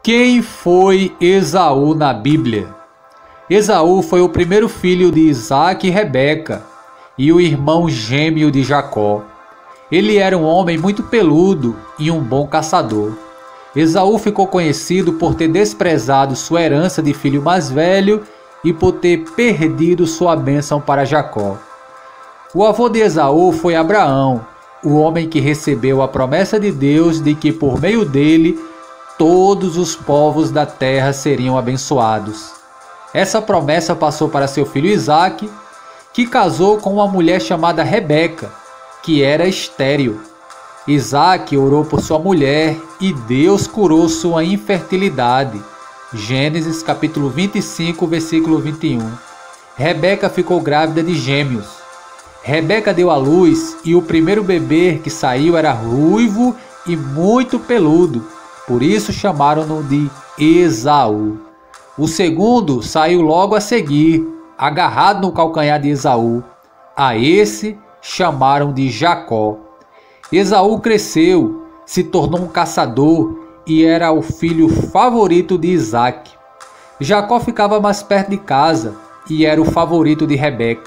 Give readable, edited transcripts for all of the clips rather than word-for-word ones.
Quem foi Esaú na Bíblia? Esaú foi o primeiro filho de Isaque e Rebeca e o irmão gêmeo de Jacó. Ele era um homem muito peludo e um bom caçador. Esaú ficou conhecido por ter desprezado sua herança de filho mais velho e por ter perdido sua bênção para Jacó. O avô de Esaú foi Abraão, o homem que recebeu a promessa de Deus de que por meio dele todos os povos da terra seriam abençoados. Essa promessa passou para seu filho Isaque, que casou com uma mulher chamada Rebeca, que era estéril. Isaque orou por sua mulher e Deus curou sua infertilidade. Gênesis capítulo 25, versículo 21. Rebeca ficou grávida de gêmeos. Rebeca deu à luz e o primeiro bebê que saiu era ruivo e muito peludo. Por isso chamaram-no de Esaú. O segundo saiu logo a seguir, agarrado no calcanhar de Esaú. A esse chamaram de Jacó. Esaú cresceu, se tornou um caçador e era o filho favorito de Isaque. Jacó ficava mais perto de casa e era o favorito de Rebeca.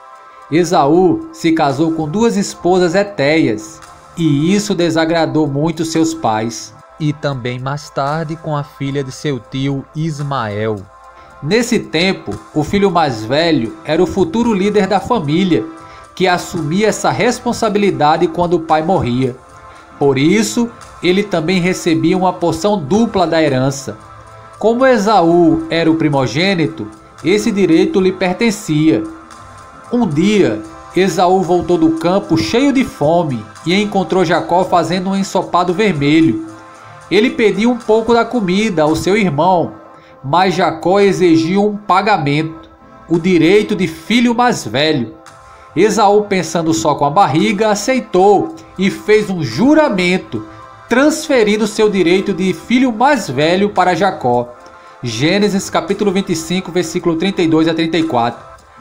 Esaú se casou com duas esposas hetéias e isso desagradou muito seus pais. E também mais tarde com a filha de seu tio Ismael. Nesse tempo, o filho mais velho era o futuro líder da família, que assumia essa responsabilidade quando o pai morria. Por isso, ele também recebia uma porção dupla da herança. Como Esaú era o primogênito, esse direito lhe pertencia. Um dia, Esaú voltou do campo cheio de fome e encontrou Jacó fazendo um ensopado vermelho. Ele pediu um pouco da comida ao seu irmão, mas Jacó exigiu um pagamento, o direito de filho mais velho. Esaú, pensando só com a barriga, aceitou e fez um juramento, transferindo seu direito de filho mais velho para Jacó. Gênesis capítulo 25, versículo 32 a 34.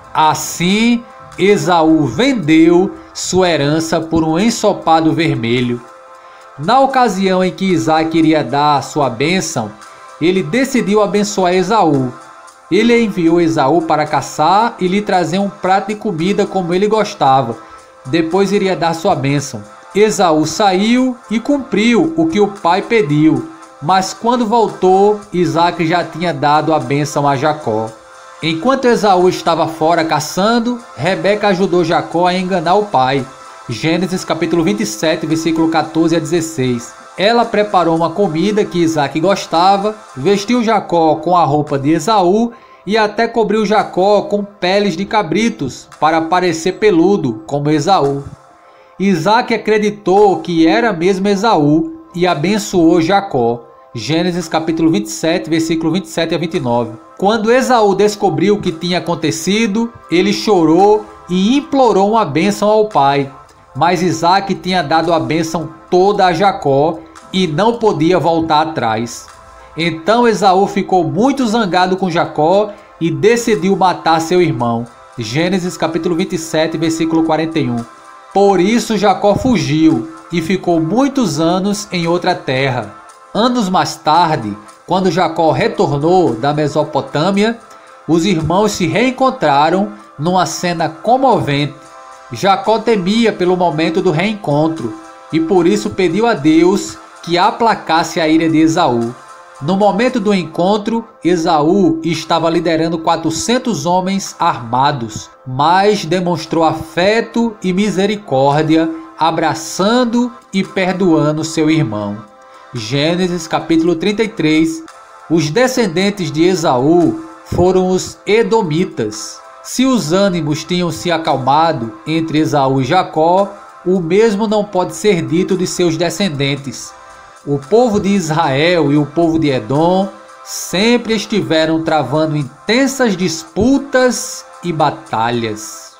Assim, Esaú vendeu sua herança por um ensopado vermelho. Na ocasião em que Isaque iria dar a sua bênção, ele decidiu abençoar Esaú. Ele enviou Esaú para caçar e lhe trazer um prato de comida como ele gostava. Depois iria dar sua bênção. Esaú saiu e cumpriu o que o pai pediu, mas quando voltou, Isaque já tinha dado a bênção a Jacó. Enquanto Esaú estava fora caçando, Rebeca ajudou Jacó a enganar o pai. Gênesis capítulo 27, versículo 14 a 16. Ela preparou uma comida que Isaque gostava, vestiu Jacó com a roupa de Esaú e até cobriu Jacó com peles de cabritos para parecer peludo como Esaú. Isaque acreditou que era mesmo Esaú e abençoou Jacó. Gênesis capítulo 27, versículo 27 a 29. Quando Esaú descobriu o que tinha acontecido, ele chorou e implorou uma bênção ao pai. Mas Isaque tinha dado a bênção toda a Jacó e não podia voltar atrás. Então Esaú ficou muito zangado com Jacó e decidiu matar seu irmão. Gênesis capítulo 27, versículo 41. Por isso Jacó fugiu e ficou muitos anos em outra terra. Anos mais tarde, quando Jacó retornou da Mesopotâmia, os irmãos se reencontraram numa cena comovente. Jacó temia pelo momento do reencontro e por isso pediu a Deus que aplacasse a ira de Esaú. No momento do encontro, Esaú estava liderando 400 homens armados, mas demonstrou afeto e misericórdia, abraçando e perdoando seu irmão. Gênesis capítulo 33. Os descendentes de Esaú foram os Edomitas. Se os ânimos tinham se acalmado entre Esaú e Jacó, o mesmo não pode ser dito de seus descendentes. O povo de Israel e o povo de Edom sempre estiveram travando intensas disputas e batalhas.